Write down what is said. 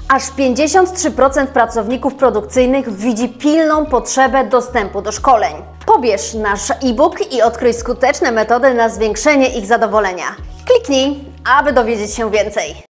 Aż 53% pracowników produkcyjnych widzi pilną potrzebę dostępu do szkoleń. Pobierz nasz e-book i odkryj skuteczne metody na zwiększenie ich zadowolenia. Kliknij, aby dowiedzieć się więcej.